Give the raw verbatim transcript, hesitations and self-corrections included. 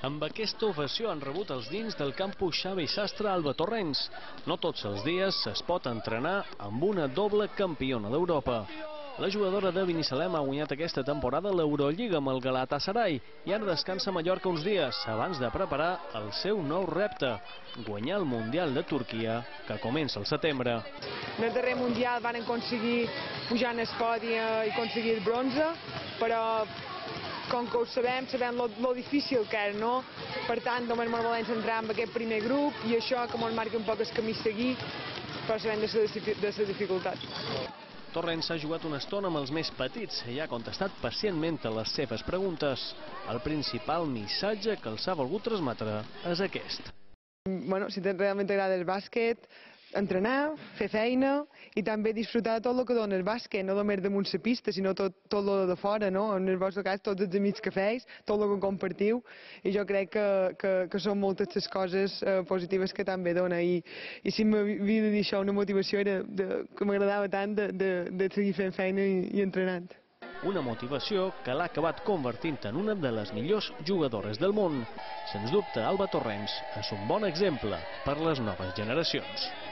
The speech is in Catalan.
Amb aquesta ovació han rebut els dins del campus Xavi Sastre Alba Torrents. No tots els dies es pot entrenar amb una doble campiona d'Europa. La jugadora de Binissalem ha guanyat aquesta temporada l'Eurolliga amb el Galatasaray i ara descansa a Mallorca uns dies abans de preparar el seu nou repte, guanyar el Mundial de Turquia, que comença al setembre. En el darrer Mundial van aconseguir pujar en el podi i aconseguir el bronze, però com que ho sabem, sabem lo difícil que era, no? Per tant, només ens volem centrar en aquest primer grup i això que ens marca un poc el camí a seguir, però sabem de la dificultat. Torrents ha jugat una estona amb els més petits i ha contestat pacientment a les seves preguntes. El principal missatge que els ha volgut transmetre és aquest. Bueno, si realment t'agrada el bàsquet, entrenar, fer feina i també disfrutar de tot el que dona el bàsquet, no només damunt la pista, sinó tot, tot el de fora, no? En el vostre cas, tots els amics que feis, tot el que compartiu, i jo crec que, que, que són moltes les coses eh, positives que també dona. I, i si m'havia de dir això, una motivació era de, que m'agradava tant de, de, de seguir fent feina i, i entrenant. Una motivació que l'ha acabat convertint en una de les millors jugadores del món. Sens dubte, Alba Torrents és un bon exemple per a les noves generacions.